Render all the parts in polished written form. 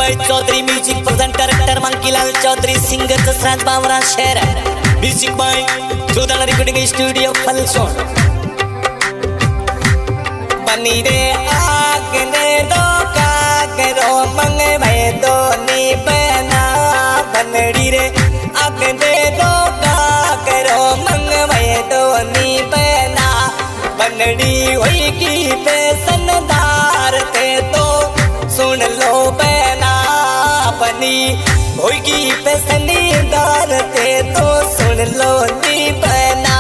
bye Chaudhary music present director Mankilal Chaudhary singer Dashrath Bawra Sher music by Jodhana recording studio फलसोन बनी रे आगने दो कागरो मंग भय दो नी बना बनड़ी रे आगने दो कागरो मंग भय दो नी बना बनड़ी होगी पेशनदार थे तो सुन लो बना बनी होगी पेशनदार थे तो सुन लो नी बना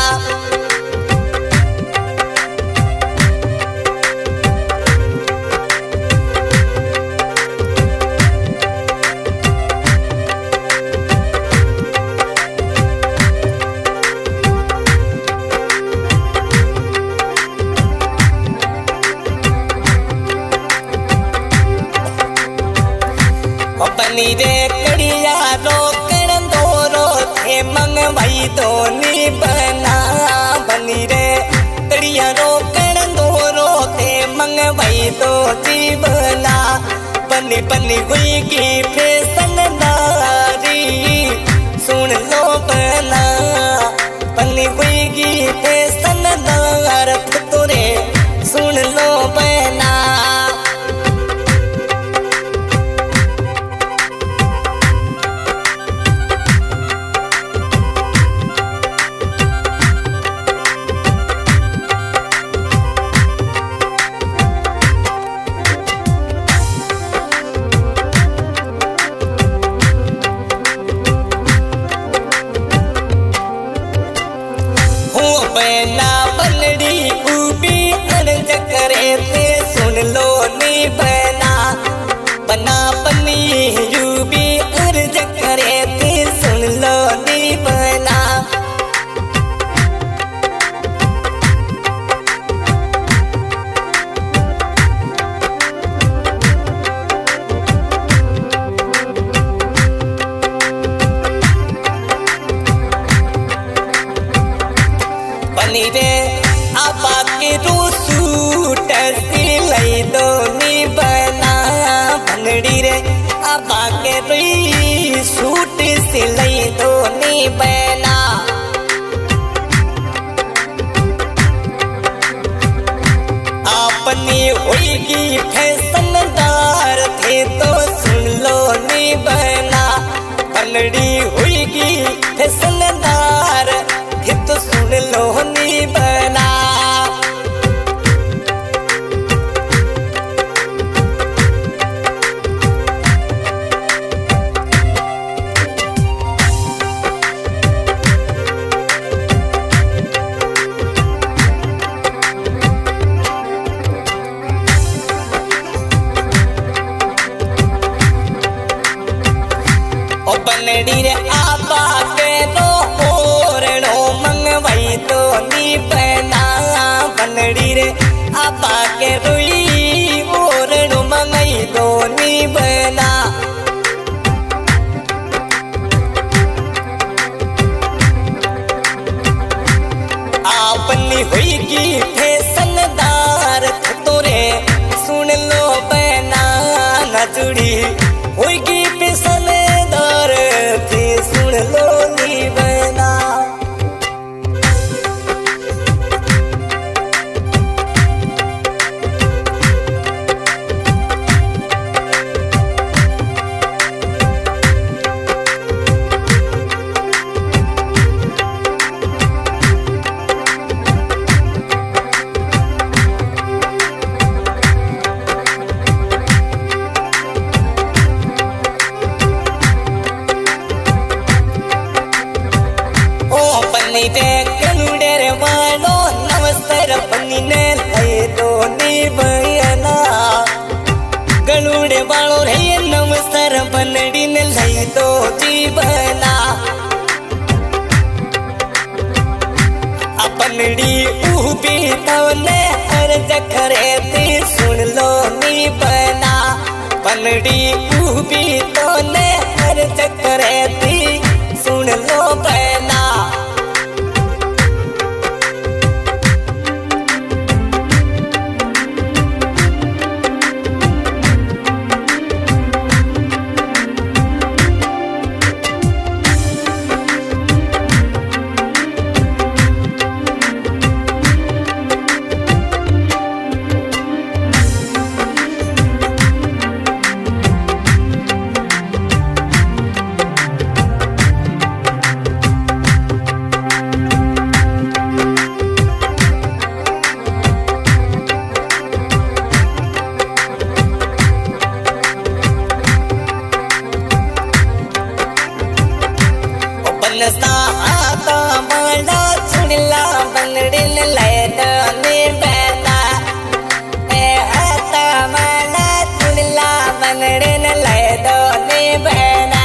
बनी रे कड़िया रोकण दोरो थे मंग भाई दोनी बना बनी रे कड़िया रोकण दोरो थे मंग भाई दो जीवना बनी बनी हुई की फैशनदारी सुन लो बना बनी हुई की फैशनदार तुरे सुन लो बना बना बनड़ी उबी अर्ज करे थे सुन लो नी बना बना बनी यूबी अर्ज करे थे सुन लो नी बना बनी रे आबा के रू सूट सिलाई दो नी बना बनड़ी रे आबा के रू सूट सिलाई दो नी बना अपनी होगी फैशनदार थे तो सुन लो नी बना बनड़ी होगी फैशनदार थे तो सुन लो नी बना ओ बनड़ी रे आबा के रो ओरणो मंगवाई तो नी बना बनड़ी रे आबा के रुई ओरणो मंगाई तो नी बना आपनी होगी फैशनदार तोरे सुन लो बना न जुड़ी होगी फैशनदार थे सुन लो नी बना बनी रे कनुडेर वालो नमस्तर बनी ने लय दो नी बना गणुडे वालो रे नमस्तर बनड़ी ने लय दो जीवना बनड़ी उबी तवने अर्ज करे थे सुन लो नी बना बनड़ी उबी तवने अर्ज करे थे सुन लो बना आता बड़ा सुनला बनड़िन लैदा नी बना ए आता बड़ा सुनला बनड़िन लैदा नी बना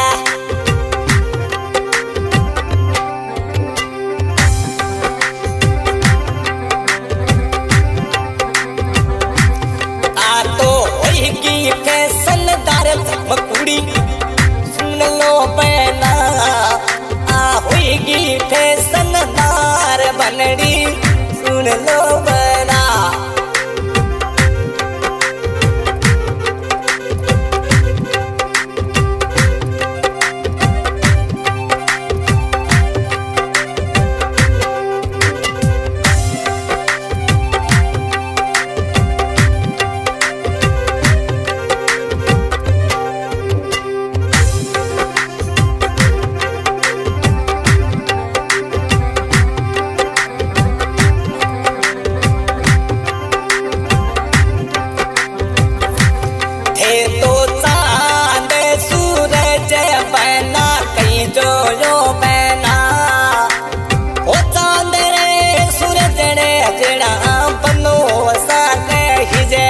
आ तो होएगी फैशनदार मकुड़ी सुन लो बहना आ होएगी फैशनदार बनड़ी सुन लो बना तो चांद सूरज बना कई जो यो बना ओ चांद रे सूरज रे जड़ा बनो सा कही जे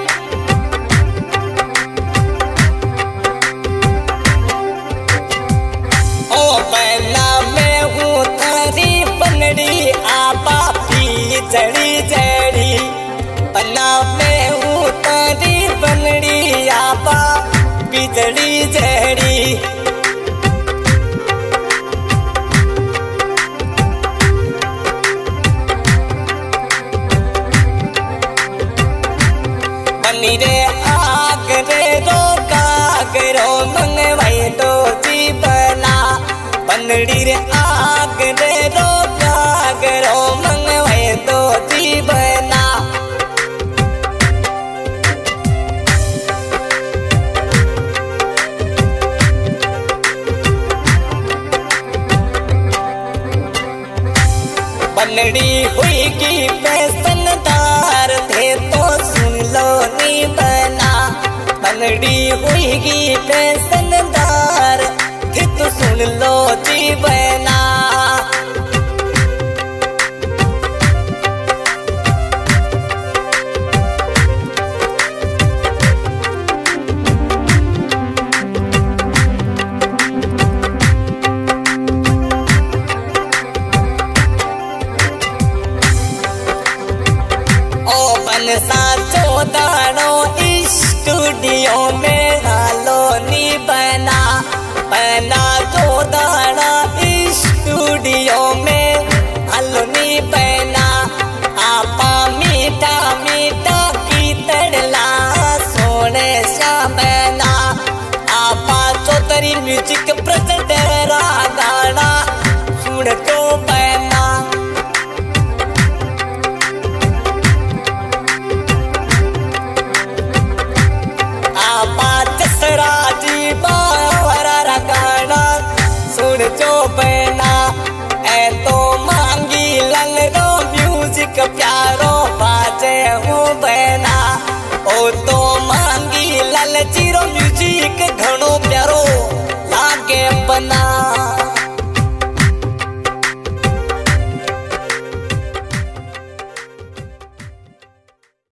ओ बना मैं हूँ थारी बनड़ी आपा पी जड़ी जड़ी बना मैं हूँ तारी बनड़ी आपा बिजड़ी जड़ी बनी रे आग रे रो कागरो मंगवाई दो जीवना बनड़ी रे आग रे रो कागरो मंगवाई दो जीवना बनड़ी हुईगी फैशनदार थे तो सुन लो नी बना बनड़ी हुईगी फैशनदार थे तो सुन लो जी बना सा चौदानो स्टूडियो में हालो नी बना बना चौदाना स्टूडियो में हालो नी बना आपा मीठा मीठा कीर्तनला सोने सा बना आपा चौधरी म्यूजिक प्रेजेंटरा गाना सुन तो बना राजी बावरा गाना सुन जो बना ए तो मांगी लंग रो म्यूजिक प्यारो बाजे हूँ बना ओ तो मांगी लल जीरो म्यूजिक